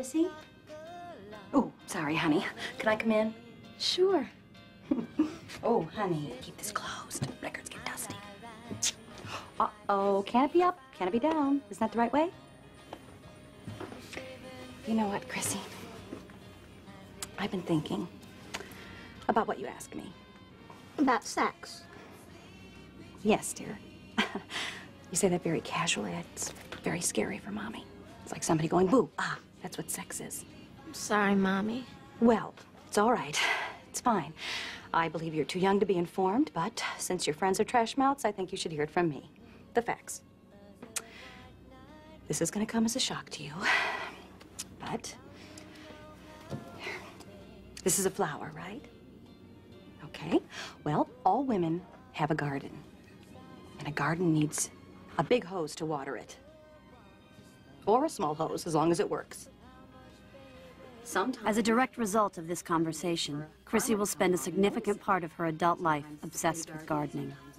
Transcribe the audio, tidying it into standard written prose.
Chrissy? Oh, sorry, honey. Can I come in? Sure. Oh, honey, keep this closed. Records get dusty. Uh-oh, canopy up, canopy down. Isn't that the right way? You know what, Chrissy? I've been thinking about what you asked me. About sex. Yes, dear. You say that very casually. It's very scary for Mommy. It's like somebody going, boo. Ah, that's what sex is. I'm sorry, Mommy. Well, it's all right. It's fine. I believe you're too young to be informed, but since your friends are trash mouths, I think you should hear it from me. The facts. This is going to come as a shock to you, but this is a flower, right? Okay. Well, all women have a garden, and a garden needs a big hose to water it. Or a small hose, as long as it works. Sometimes... As a direct result of this conversation, Chrissy will spend a significant part of her adult life obsessed with gardening.